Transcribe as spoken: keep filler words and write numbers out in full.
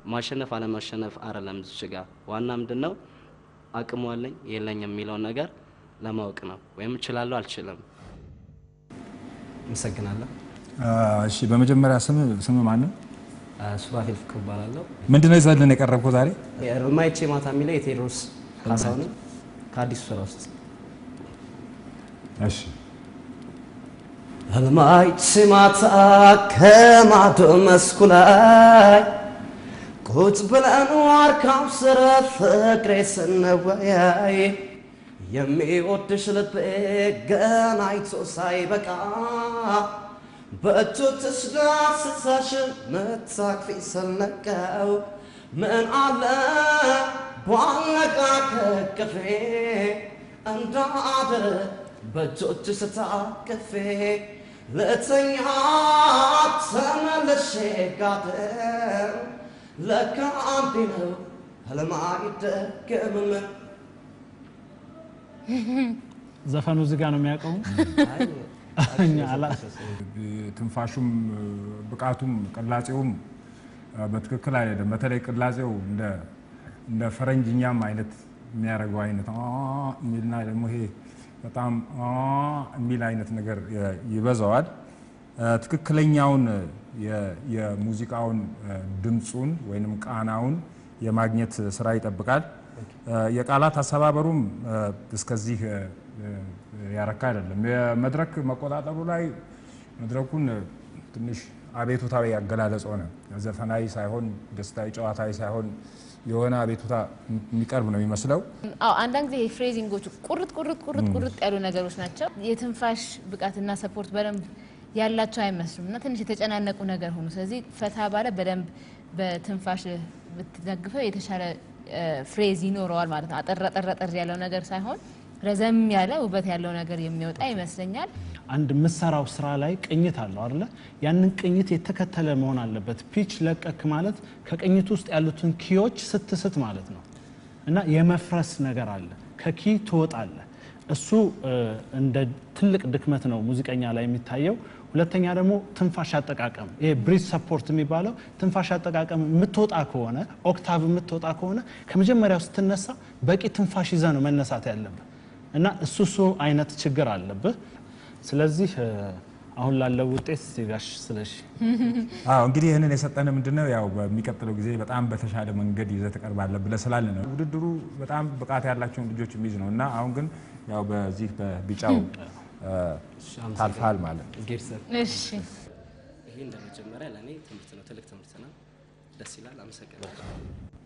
ማሸነፍ አለ ማሸነፍ አይደለም እዚህ ጋር ዋና ምንድነው አቅሙ አለኝ የለኝም የሚለው ነገር ለማወቅ ነው ወይም እችላለሁ አልችልም እንሰግናለሁ እሺ በመጀመሪያ ስም ስም ማን ነው ሱራፌል ፍቅር ይባላል ምንድነው ይዘልን የቀረብከው ዛሬ የማይቼ ማታ የሚለው የቴዎድሮስ ካሳሁን ከአዲስ ስራ ውስጥ እሺ المايت سماتا كما تمسكولاي كنت بالانوار كوثر فكري سنوياي يمي ودش لبي غنايتو سايبكا بتو تسلا ستاشن متساك في سلنكاو من على بوانكا كفي انت عادر بتو تستا كفي لتنيات سنة للشيكاتر لك عندنا هلا ما يتكم من زفانو زغانو مياقو اኛ አላ ትንፋሹም ብቃቱም ቅላጼውም በትክክል አይደለም በተለይ ቅላጼው እንደ እንደ ፈረንጅኛም አይነት የሚያረጋው አይነት አ ሚልና ደግሞ ይሄ በጣም አ ሚል አይነት ነገር ይበዛዋል ትክክለኛውን የሙዚቃውን ድምጹን ወይንም ቃናውን የማግኘት ስራ ይጠብቃል የቃላት አሰባበሩም እስከዚህ ያረካ አይደለም የመድረክ መቆጣጠሩ ላይ መድረኩን ትንሽ አቤቱታዊ ያገላለጽ ሆነ ዘፈናዊ ሳይሆን ደስታዊ ጨዋታዊ ሳይሆን የሆነ አቤቱታ የሚቀርብ ነው የሚመስለው አው አንዳንድ ጊዜ ፍሬዚንጎቹ ቁርጥ ቁርጥ ቁርጥ ቁርጥ ያሉ ነገሮች ናቸው የትንፋሽ ብቃትና ሰፖርት በደንብ ያላቸው አይመስሉምና ትንሽ የተጨናነቁ ነገር ሆኖ ስለዚህ ፈታ ባለ በደንብ በትንፋሽ ብትደግፈው የተሻለ ፍሬዝ ይኖረዋል ማለት ነው አጠር አጠር አጠር ያለው ነገር ሳይሆን ረዘም ያለ ውበት ያለው ነገር የሚወጣ ይመስለኛል አንድ መሰራው ስራ ላይ ቅኝት አለው አይደል ያንን ቅኝት የተከተለ መሆን አለበት ፒች ለቀክ ማለት ከቅኝት ውስጥ ያሉትን ኪዎች ስትስት ማለት ነው እና የመፍረስ ነገር አለ ከኪ ትወጣለ እሱ እንደ ትልቅ ድክመት ነው ሙዚቀኛ ላይ የሚታየው ሁለተኛ ደግሞ ትንፋሽ አጠቃቀም ይሄ ብሪዝ ሰፖርት የሚባለው ትንፋሽ አጠቃቀም የምትወጣ ከሆነ ኦክታቭ የምትወጣ ከሆነ ከመጀመሪያው ስትነሳ በቂ ትንፋሽ ይዘ ነው መነሳት ያለበት እና እሱ እሱ አይነት ችግር አለበት ስለዚህ አሁን ላለው ውጤት ሲጋሽ ስለሽ አዎ እንግዲህ ይሄንን የሰጠነ ምንድነው ያው በሚቀጥለው ጊዜ በጣም በተሻለ መንገድ ይዘህ ተቀርባለ ብለ ስላለ ነው ውድድሩ በጣም ብቃት ያላቸው ልጆች የሚይዝ ነውና አሁን ግን ያው በዚህ በቢጫው ታልፋል ማለት እሺ ይሄ እንደመጀመሪያ ለኔ ትምህርት ነው ትልቅ ትምህርት ነው ደስ ይላል አመሰግናለሁ